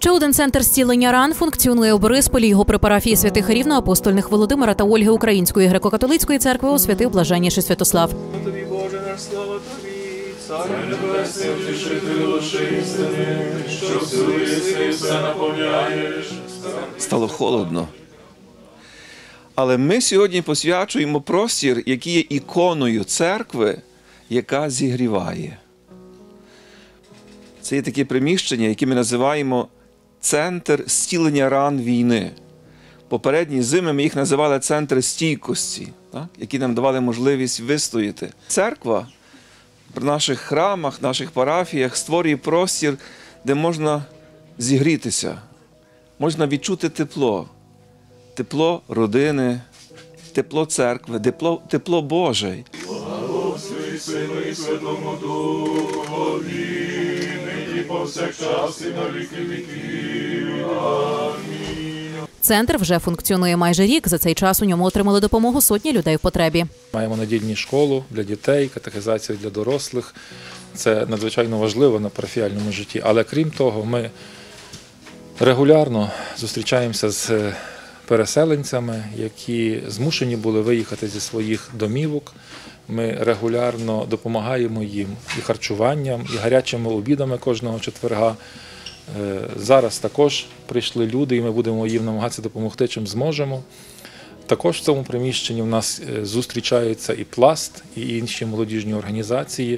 Ще один центр зцілення ран функціонує у Борисполі. Його при парафії святих рівноапостольних Володимира та Ольги Української греко-католицької церкви освятив блаженніший Святослав. Тобі, Боже наш, слава Тобі, Царю Небесний, втішителю душі істини, що всю єси і все наповняєш. Стало холодно. Але ми сьогодні посвячуємо простір, який є іконою церкви, яка зігріває. Це є таке приміщення, яке ми називаємо «Центр зцілення ран війни». Попередні зими ми їх називали «Центр стійкості», які нам давали можливість вистояти. Церква при наших храмах, наших парафіях створює простір, де можна зігрітися, можна відчути тепло. Тепло родини, тепло церкви, тепло Боже. Благослови Сину і Святому Духові, нині повсякчас і на віки віків. Амінь. Центр вже функціонує майже рік. За цей час у ньому отримали допомогу сотні людей в потребі. Маємо недільну школу для дітей, катехизацію для дорослих. Це надзвичайно важливо на парафіальному житті. Але крім того, ми регулярно зустрічаємося з переселенцями, які змушені були виїхати зі своїх домівок. Ми регулярно допомагаємо їм і харчуванням, і гарячими обідами кожного четверга. Зараз також прийшли люди, і ми будемо їм намагатися допомогти, чим зможемо. Також в цьому приміщенні в нас зустрічаються і Пласт, і інші молодіжні організації.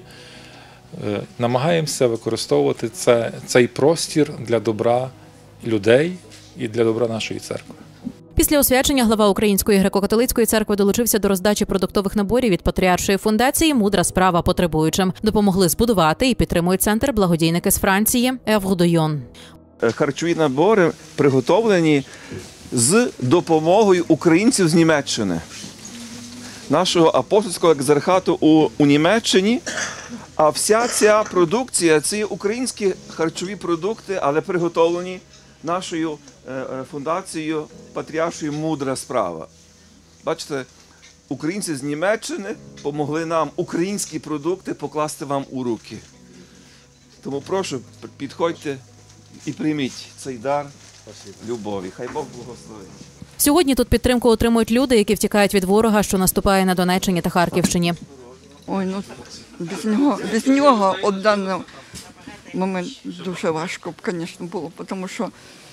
Намагаємося використовувати цей простір для добра людей і для добра нашої церкви. Після освячення глава Української греко-католицької церкви долучився до роздачі продуктових наборів від Патріаршої фундації «Мудра справа потребуючим». Допомогли збудувати і підтримують центр благодійники з Франції «Евр де Йон». Харчові набори приготовлені з допомогою українців з Німеччини, нашого апостольського екзархату у Німеччині. А вся ця продукція – це є українські харчові продукти, але приготовлені нашою фундацією Патріаршої «Мудра справа». Бачите, українці з Німеччини допомогли нам українські продукти покласти вам у руки. Тому прошу, підходьте і прийміть цей дар любові. Хай Бог благословить. Сьогодні тут підтримку отримують люди, які втікають від ворога, що наступає на Донеччині та Харківщині. Ой, ну без нього в даний момент дуже важко б, звісно, було, тому що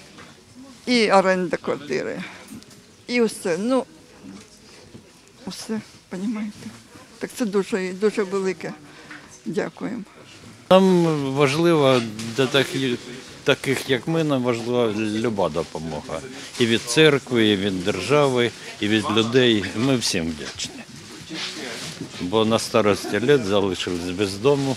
і оренда квартири, і все, усе, розумієте. Так це дуже велике. Дякуємо. Нам важливо, для таких як ми, нам важлива люба допомога. І від церкви, і від держави, і від людей. Ми всім вдячні. Бо на старості літ залишились без дому.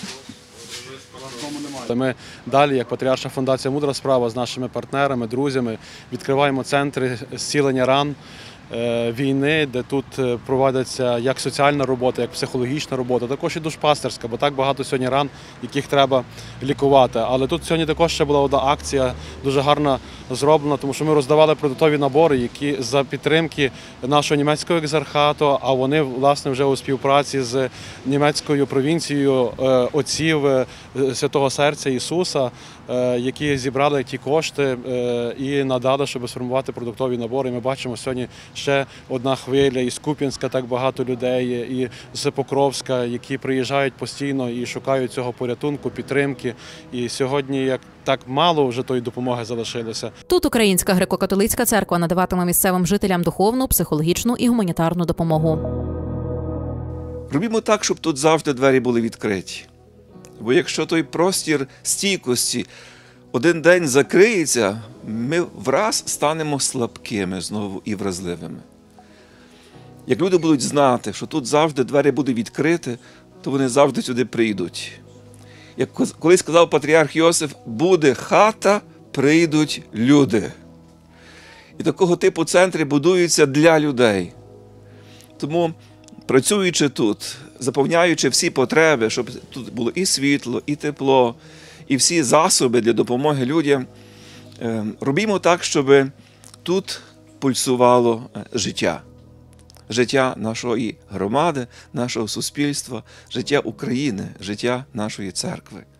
Ми далі, як Патріарша фундація «Мудра справа» з нашими партнерами, друзями, відкриваємо центри зцілення ран війни, де тут проводиться як соціальна робота, як психологічна робота, також і душпастерська, бо так багато сьогодні ран, яких треба лікувати. Але тут сьогодні також ще була одна акція, дуже гарно зроблена, тому що ми роздавали продуктові набори, які за підтримки нашого німецького екзархату, а вони, власне, вже у співпраці з німецькою провінцією отців Святого Серця Ісуса, які зібрали ті кошти і надали, щоб сформувати продуктові набори. І ми бачимо сьогодні ще одна хвиля із Куп'янська, так багато людей, і з Покровська, які приїжджають постійно і шукають цього порятунку, підтримки. І сьогодні, як так мало вже тої допомоги залишилося. Тут Українська греко-католицька церква надаватиме місцевим жителям духовну, психологічну і гуманітарну допомогу. Робімо так, щоб тут завжди двері були відкриті. Бо якщо той простір стійкості один день закриється, ми враз станемо слабкими знову і вразливими. Як люди будуть знати, що тут завжди двері будуть відкриті, то вони завжди сюди прийдуть. Як колись сказав патріарх Йосиф, буде хата, прийдуть люди. І такого типу центри будуються для людей. Тому, працюючи тут, заповняючи всі потреби, щоб тут було і світло, і тепло, і всі засоби для допомоги людям, робімо так, щоб тут пульсувало життя. Життя нашої громади, нашого суспільства, життя України, життя нашої церкви.